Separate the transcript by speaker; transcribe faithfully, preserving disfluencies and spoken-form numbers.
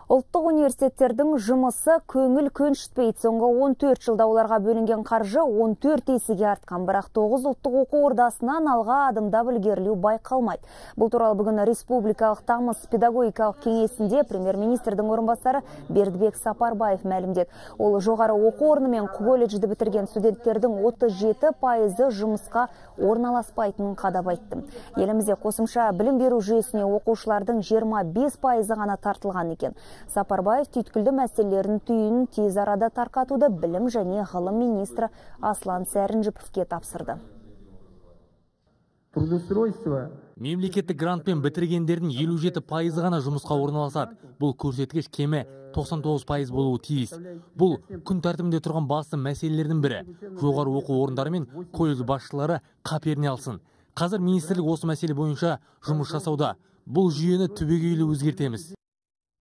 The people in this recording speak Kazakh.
Speaker 1: Ұлттық университеттердің жұмысы көңіл көншітпейді. Соңғы он төрт жылда оларға бөлінген қаржы он төрт есеге артқан, бірақ тоғыз ұлттық оқу ордасынан алға адымдап ілгерілеу байқалмайды. Бұл туралы бүгін Республикалық тамыз педагогикалық кеңесінде премьер-министрдің орынбасары Бердібек Сапарбаев мәлімдеді. Ол жоғары оқу орны мен колледжді бітірген студенттердің отыз жеті пайызы жұмысқа орналаспайтынын қадап айтты. Елімізде қосымша білім беру жүйесіне оқушылардың жиырма бес пайызы ғана тартылған екен. Сапарбаев түйткілді мәселелерін түйінін тез арада тарқатуды білім және ғылым министрі Аслан Сәрінжіповке тапсырды.
Speaker 2: Мемлекеттік грантпен бітіргендердің елу жеті пайызы ғана жұмысқа орналасады. Бұл көрсеткіш кемі тоқсан тоғыз пайыз болуы тиіс. Бұл күн тәртібінде тұрған басты мәселелердің бірі. Жоғары оқу орындары мен колледж басшылары қаперіне алсын. Қазір министрлік осы мәселе бойынша жұмыс жасауда. Бұл жүйені түбегейлі өзгертеміз.